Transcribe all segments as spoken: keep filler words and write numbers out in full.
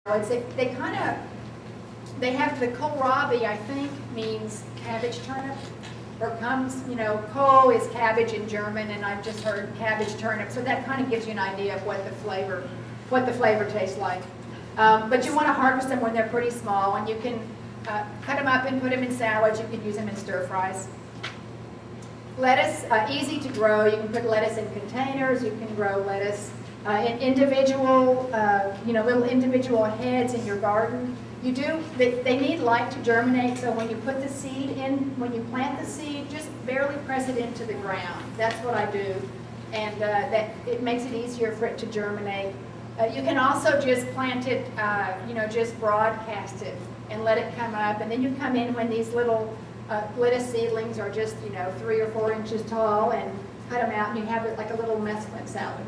It's, they they kind of, they have the kohlrabi, I think, means cabbage turnip, or comes, you know, kohl is cabbage in German, and I've just heard cabbage turnip, so that kind of gives you an idea of what the flavor, what the flavor tastes like. Um, but you want to harvest them when they're pretty small, and you can uh, cut them up and put them in salads. You can use them in stir fries. Lettuce, uh, easy to grow. You can put lettuce in containers. You can grow lettuce uh, in individual, uh, you know, little individual heads in your garden. You do, they, they need light to germinate, so when you put the seed in, when you plant the seed, just barely press it into the ground. That's what I do, and uh, that it makes it easier for it to germinate. Uh, you can also just plant it, uh, you know, just broadcast it and let it come up, and then you come in when these little uh, lettuce seedlings are just, you know, three or four inches tall, and cut them out, and you have it like a little mesclun salad.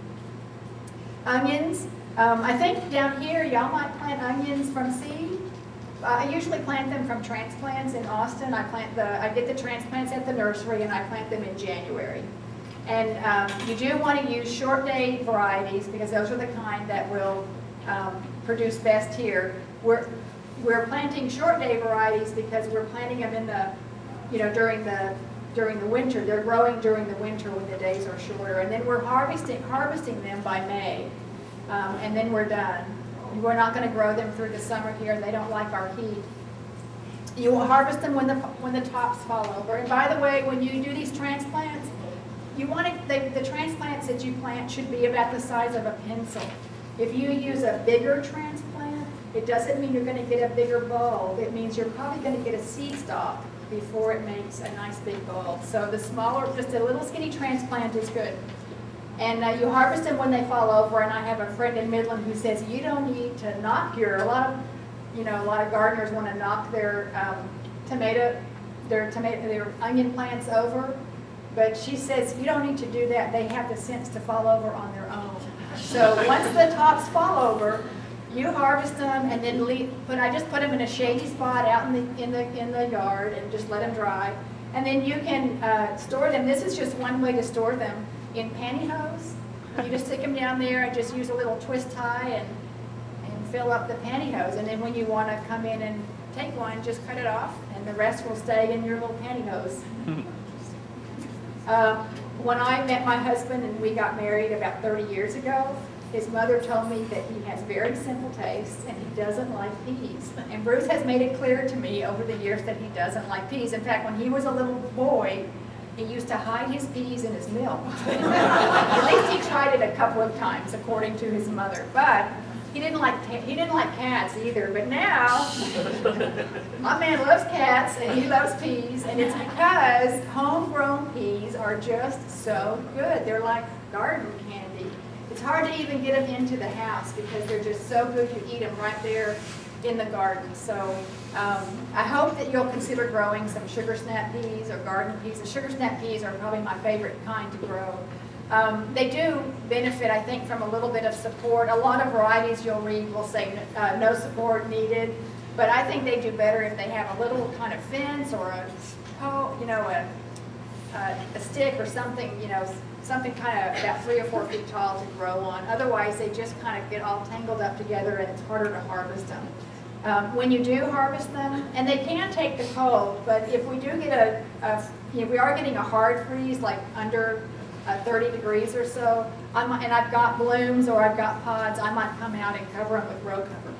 Onions. Um, I think down here y'all might plant onions from seed. Uh, I usually plant them from transplants in Austin. I plant the, I get the transplants at the nursery, and I plant them in January. And um, you do want to use short day varieties because those are the kind that will um, produce best here. We're we're planting short day varieties because we're planting them in the, you know, during the during the winter. They're growing during the winter when the days are shorter, and then we're harvesting harvesting them by May. Um, and then we're done. We're not going to grow them through the summer here. They don't like our heat. You will harvest them when the when the tops fall over. And by the way, when you do these transplants, you want to, the, the transplants that you plant should be about the size of a pencil. If you use a bigger transplant, it doesn't mean you're going to get a bigger bulb. It means you're probably going to get a seed stalk before it makes a nice big bulb. So the smaller, just a little skinny transplant is good. And uh, you harvest them when they fall over, and I have a friend in Midland who says you don't need to knock your, a lot of, you know, a lot of gardeners want to knock their um, tomato, their tomato, their onion plants over, but she says you don't need to do that. They have the sense to fall over on their own. So once the tops fall over, you harvest them, and then leave, put, I just put them in a shady spot out in the, in the, in the yard, and just let them dry. And then you can uh, store them. This is just one way to store them. In pantyhose. You just stick them down there and just use a little twist tie and, and fill up the pantyhose. And then when you want to come in and take one, just cut it off, and the rest will stay in your little pantyhose. uh, when I met my husband and we got married about thirty years ago, his mother told me that he has very simple tastes and he doesn't like peas. And Bruce has made it clear to me over the years that he doesn't like peas. In fact, when he was a little boy, he used to hide his peas in his milk. At least he tried it a couple of times, according to his mother. But he didn't like he didn't like cats either. But now, my man loves cats and he loves peas, and it's because homegrown peas are just so good. They're like garden candy. It's hard to even get them into the house because they're just so good. You eat them right there in the garden. So um, I hope that you'll consider growing some sugar snap peas or garden peas. The sugar snap peas are probably my favorite kind to grow. Um, they do benefit, I think, from a little bit of support. A lot of varieties you'll read will say uh, no support needed, but I think they do better if they have a little kind of fence or a, you know, a, a, a stick or something, you know, something kind of about three or four feet tall to grow on. Otherwise, they just kind of get all tangled up together, and it's harder to harvest them. Um, when you do harvest them, and they can take the cold, but if we do get a, a you know, we are getting a hard freeze, like under uh, thirty degrees or so, I might, and I've got blooms or I've got pods, I might come out and cover them with row cover.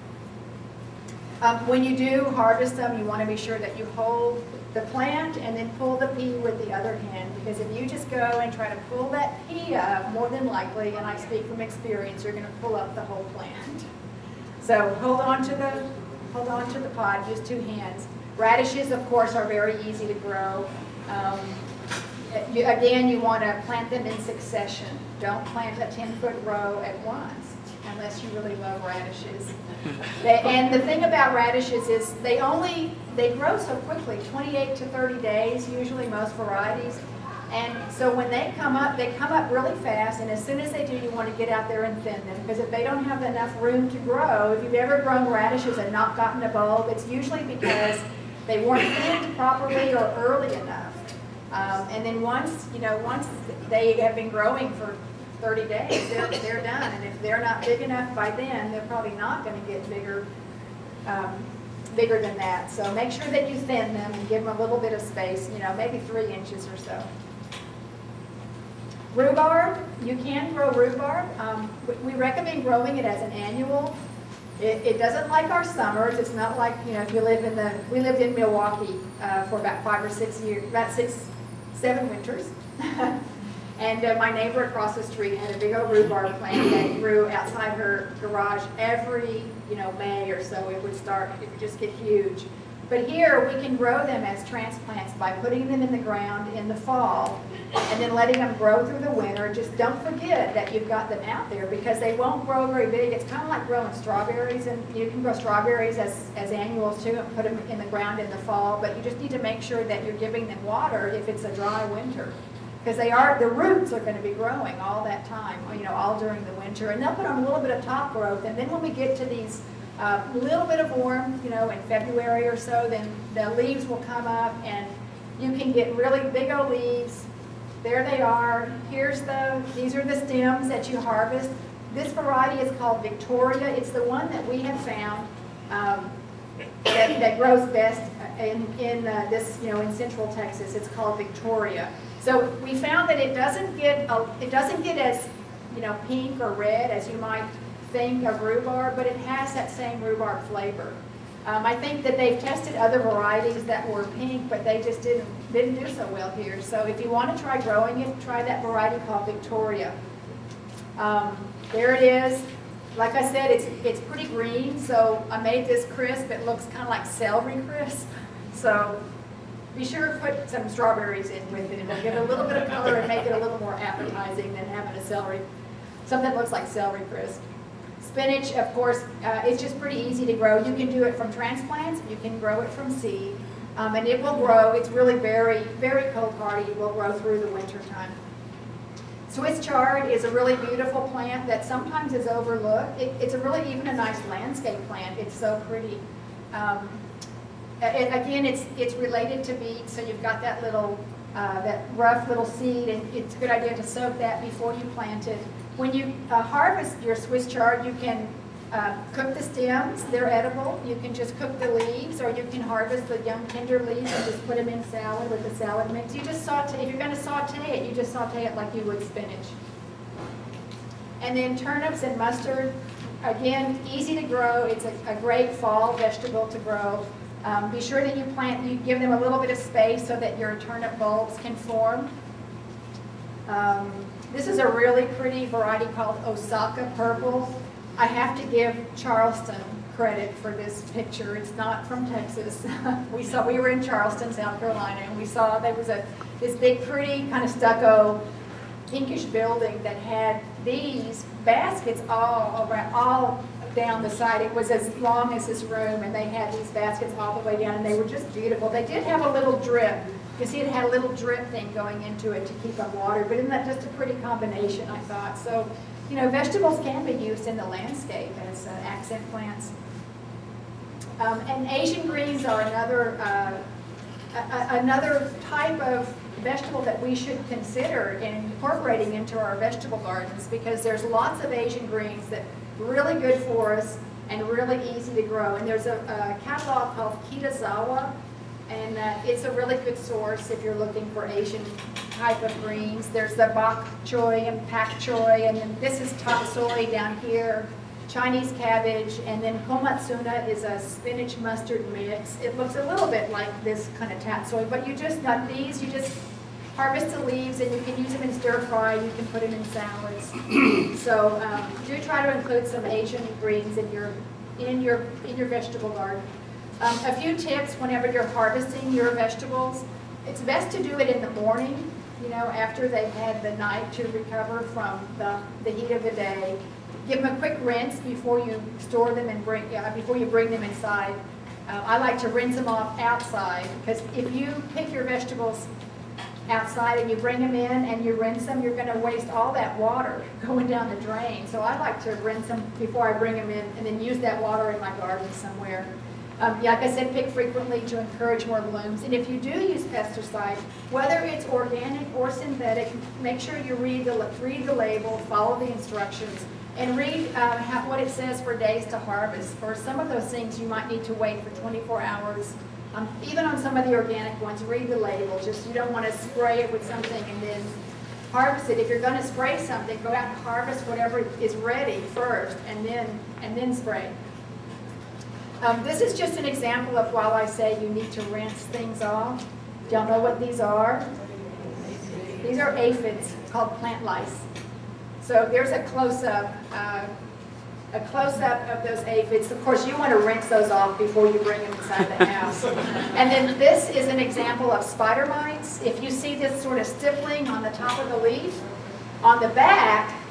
Um, when you do harvest them, you want to be sure that you hold the plant and then pull the pea with the other hand, because if you just go and try to pull that pea up, more than likely, and I speak from experience, you're going to pull up the whole plant. So hold on to the hold on to the pod, just two hands. Radishes, of course, are very easy to grow. Um, you, again, you want to plant them in succession. Don't plant a ten foot row at once, unless you really love radishes. They, and the thing about radishes is they only they grow so quickly, twenty-eight to thirty days, usually most varieties. And so when they come up, they come up really fast, and as soon as they do, you want to get out there and thin them, because if they don't have enough room to grow, if you've ever grown radishes and not gotten a bulb, it's usually because they weren't thinned properly or early enough. Um, and then once, you know, once they have been growing for thirty days, they're, they're done. And if they're not big enough by then, they're probably not going to get bigger, um, bigger than that. So make sure that you thin them and give them a little bit of space, you know, maybe three inches or so. Rhubarb, you can grow rhubarb. Um, we recommend growing it as an annual. It, it doesn't like our summers. It's not like, you know, if you live in the, we lived in Milwaukee uh, for about five or six years, about six, seven winters. And uh, my neighbor across the street had a big old rhubarb plant that grew outside her garage every, you know, May or so. It would start, it would just get huge. But here we can grow them as transplants by putting them in the ground in the fall and then letting them grow through the winter. Just don't forget that you've got them out there because they won't grow very big. It's kind of like growing strawberries, and you can grow strawberries as, as annuals too and put them in the ground in the fall, but you just need to make sure that you're giving them water if it's a dry winter. Because they are, the roots are going to be growing all that time, you know, all during the winter. And they'll put on a little bit of top growth, and then when we get to these a uh, little bit of warmth, you know, in February or so, then the leaves will come up and you can get really big old leaves. There they are. Here's the, these are the stems that you harvest. This variety is called Victoria. It's the one that we have found um, that, that grows best in, in uh, this, you know, in central Texas. It's called Victoria. So we found that it doesn't get, a, it doesn't get as, you know, pink or red as you might think of rhubarb, but it has that same rhubarb flavor. Um, I think that they've tested other varieties that were pink, but they just didn't didn't do so well here. So if you want to try growing it, try that variety called Victoria. Um, there it is. Like I said, it's it's pretty green. So I made this crisp. It looks kind of like celery crisp. So be sure to put some strawberries in with it. It'll give it a little bit of color and make it a little more appetizing than having a celery, something that looks like celery crisp. Spinach, of course, uh, it's just pretty easy to grow. You can do it from transplants. You can grow it from seed. Um, and it will grow. It's really very, very cold hardy. It will grow through the winter time. Swiss chard is a really beautiful plant that sometimes is overlooked. It, it's a really even a nice landscape plant. It's so pretty. Um, it, again, it's, it's related to beets, so you've got that little, uh, that rough little seed, and it's a good idea to soak that before you plant it. When you uh, harvest your Swiss chard, you can uh, cook the stems. They're edible. You can just cook the leaves, or you can harvest the young tender leaves and just put them in salad with the salad mix. You just saute. If you're going to saute it, you just saute it like you would spinach. And then turnips and mustard, again, easy to grow. It's a, a great fall vegetable to grow. Um, be sure that you plant, you give them a little bit of space so that your turnip bulbs can form. Um, This is a really pretty variety called Osaka Purple. I have to give Charleston credit for this picture. It's not from Texas. we saw we were in Charleston, South Carolina, and we saw there was a this big, pretty kind of stucco, pinkish building that had these baskets all around, all down the side. It was as long as this room, and they had these baskets all the way down, and they were just beautiful. They did have a little drip. You see, it had a little drip thing going into it to keep them watered, but isn't that just a pretty combination, I thought? So, you know, vegetables can be used in the landscape as uh, accent plants. Um, and Asian greens are another, uh, a, a, another type of vegetable that we should consider incorporating into our vegetable gardens, because there's lots of Asian greens that are really good for us and really easy to grow. And there's a, a catalog called Kitazawa. And uh, it's a really good source if you're looking for Asian type of greens. There's the bok choy and pak choy, and then this is top soy down here, Chinese cabbage, and then komatsuna is a spinach mustard mix. It looks a little bit like this kind of tatsoi, but you just, not these, you just harvest the leaves, and you can use them in stir fry, you can put them in salads. So um, do try to include some Asian greens in your, in your, in your vegetable garden. Um, a few tips whenever you're harvesting your vegetables. It's best to do it in the morning, you know, after they've had the night to recover from the, the heat of the day. Give them a quick rinse before you store them and bring, uh, before you bring them inside. Uh, I like to rinse them off outside, because if you pick your vegetables outside and you bring them in and you rinse them, you're going to waste all that water going down the drain. So I like to rinse them before I bring them in and then use that water in my garden somewhere. Um, yeah, like I said, pick frequently to encourage more blooms. And if you do use pesticide, whether it's organic or synthetic, make sure you read the, read the label, follow the instructions, and read uh, how, what it says for days to harvest. For some of those things, you might need to wait for twenty-four hours. Um, even on some of the organic ones, read the label. Just you don't want to spray it with something and then harvest it. If you're going to spray something, go out and harvest whatever is ready first, and then and then spray. Um, this is just an example of while I say you need to rinse things off. Do y'all know what these are? These are aphids called plant lice. So there's a close-up, uh, a close-up of those aphids. Of course, you want to rinse those off before you bring them inside the house. And then this is an example of spider mites. If you see this sort of stippling on the top of the leaf, on the back,